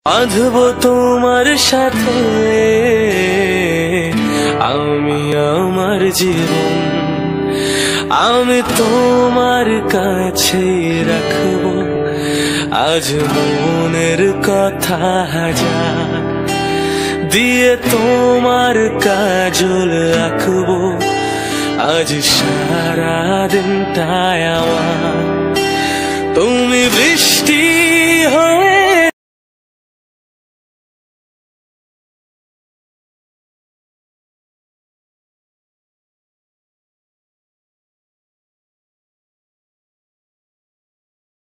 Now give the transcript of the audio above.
বাঁধবো তোমার সাথে আমি আমার জীবন, আমি তোমার কাছে রাখবো আজ মনের কথা হাজার, দিয়ে তোমার কাজল আঁকবো আজ সারা দিনটায় আমার। তুমি বৃষ্টি হয়ে